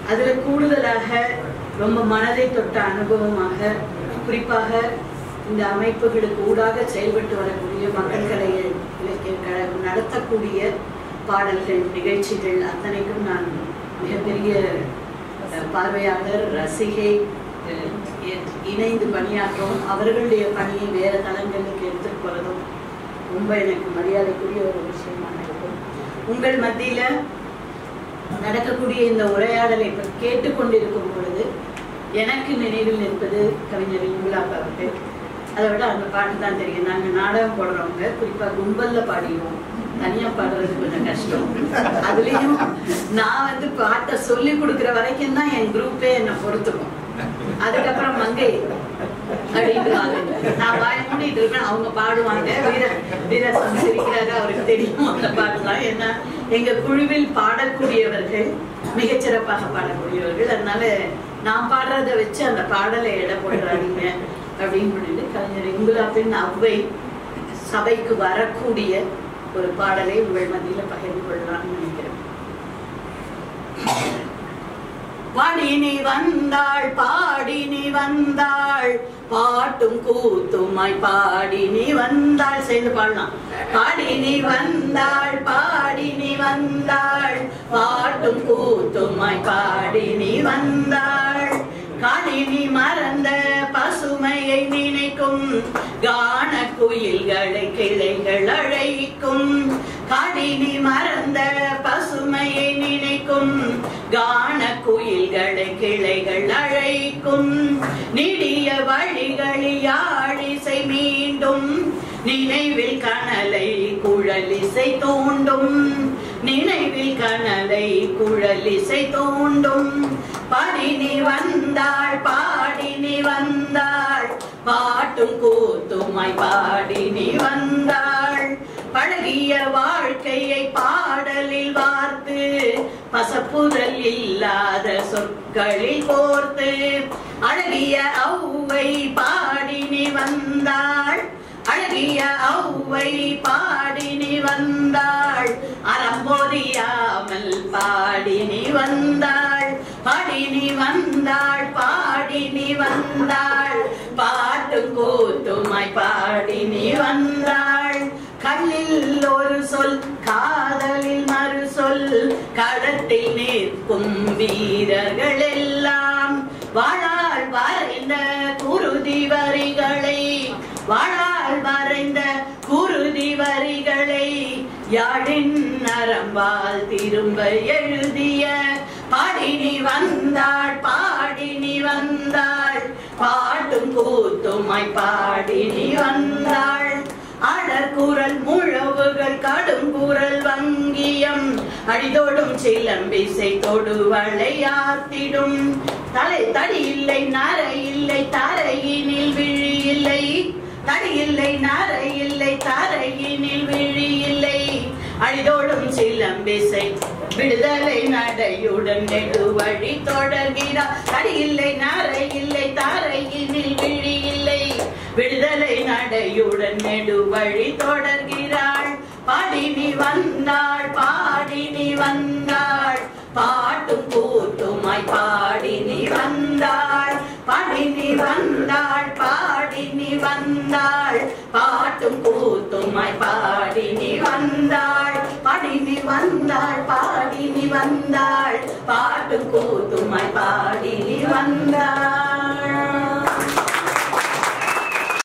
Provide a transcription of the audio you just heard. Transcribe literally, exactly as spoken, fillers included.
அதுல கூடுதலாக ரொம்ப மனதை தொட்ட அனுபவமாக குறிப்பாக இந்த அமைப்புகளுக்கு ஊடாக செயல்பட்டு வரக்கூடிய மக்கள் கலை இலக்கிய கழகம் நடத்தக்கூடிய பாடல்கள் நிகழ்ச்சிகள் அத்தனைக்கும் நான் மிகப்பெரிய பார்வையாளர் ரசிகை இணைந்து பணியாற்றவும் அவர்களுடைய பணியை வேற தளங்களுக்கு எடுத்துட்டு போறதும் ரொம்ப எனக்கு மரியாதைக்குரிய ஒரு விஷயமாக இருக்கும். உங்கள் மத்தியில நடக்கக்கூடிய இந்த உரையாடலை கேட்டுக்கொண்டிருக்கும் பொழுது எனக்கு நினைவில் நிற்பது கவிஞர் இங்குலாப் அவர்கள். அதை விட அந்த பாட்டு தான் தெரியும். நாங்க நாடகம் போடுறவங்க குறிப்பா கும்பல்ல பாடிடுவோம், தனியா பாடுறது கொஞ்சம் கஷ்டம். அதுலயும் நான் வந்து பாட்டை சொல்லி கொடுக்குற வரைக்கும் தான் என் குரூப்பே என்னை பொறுத்துக்கும். அதுக்கப்புறம் மங்கை அப்படின்றாங்க, நான் வாய் மூடிட்டு இருக்கேன், அவங்க பாடுவாங்க. வீர வீரசம் சிரிக்கிறாரு, அவருக்கு தெரியும் அந்த பாடலாம். ஏன்னா எங்க குழுவில் பாடக்கூடியவர்கள் மிகச்சிறப்பாக பாடக்கூடியவர்கள். அதனால நான் பாடுறத வச்சு அந்த பாடலை எடை போடுறாங்க அப்படின்னு சொல்லிட்டு கவிஞர் இங்குலாப்பின் அவ்வை சபைக்கு வரக்கூடிய ஒரு பாடலை உங்கள் மத்தியில பகிர்ந்து கொள்ளலாம்னு நினைக்கிறேன். பாடினி வந்தாள் பாடினி வந்தாள் பாட்டும் கூத்துமாய் பாடினி வந்தாள். சேர்ந்து பாடலாம். பாடினி வந்தாள் பாடினி வந்தாள் பாட்டும் கூத்துமாய் பாடினி வந்தாள். காணினி மறந்த பசுமையை நினைக்கும் கான குயில்களை கிளைகள் அழைக்கும். காணினி மறந்த பசுமையை நினைக்கும் கான குயில்களை கிளைகள் அழைக்கும். நீடிய வழிகளில் யாழிசை மீண்டும் நினைவில் கனலை குழலிசை தூண்டும். நினைவில் கனலை குழலிசை தூண்டும். பாடினி வந்தாள் பாடினி வந்தாள் பாட்டும் கூத்துமாய் பாடினி வந்தாள். பழகிய வாழ்க்கையை பாடலில் வார்த்து பசப்புதல் இல்லாத சொற்களில் கோர்த்து அழகிய ஔவை பாடினி வந்தாள். அழகிய ஔவை பாடினி வந்தாள். அறம்பொறியாமல் பாடினி வந்தாள். பாடினி வந்தாள் பாடினி வந்தாள் பாட்டும் கூத்துமாய் பாடினி வந்தாள். கண்ணில் ஒரு சொல் காதலில் மறு சொல் கடத்தில் நிற்கும் வீரர்கள் எல்லாம் வாழால் வரைந்த குருதி வரிகளை வாழால் வரைந்த குருதி வரிகளை யாழின் நரம்பால் திரும்ப எழுதிய பாடினி வந்தாள் பாடினி வந்தாள் பாட்டும் கூத்துமாய் பாடினி வந்தாள். அடற்குரல் முழவுகள் கடும் குரல் வங்கியம் அடிதோடும் சிலம்பிசை தொடு வளையாத்திடும். தலை தடி இல்லை நரை இல்லை தரையினில் விழி இல்லை. தடி இல்லை நரை இல்லை தரையினில் விழி இல்லை. அடிதோடும் சிலம்பிசை விடுதலை நடையுடன் நெடுவழி தொடர்கிறார். தடி இல்லை நரை இல்லை தரையினில் விழி இல்லை. விடுதலை நடையுடன் நெடுவழி தொடர்கிறாள். பாடினி வந்தாள் பாடினி வந்தாள் பாட்டும் கூத்துமாய் பாடினி வந்தாள். பாடினி வந்தாள் பாடினி வந்தாள் பாட்டும் கூத்துமாய் பாடினி வந்தாள். பாடினி வந்தாள் பாடினி வந்தாள் பாட்டும் கூத்துமாய் பாடினி வந்தாள்.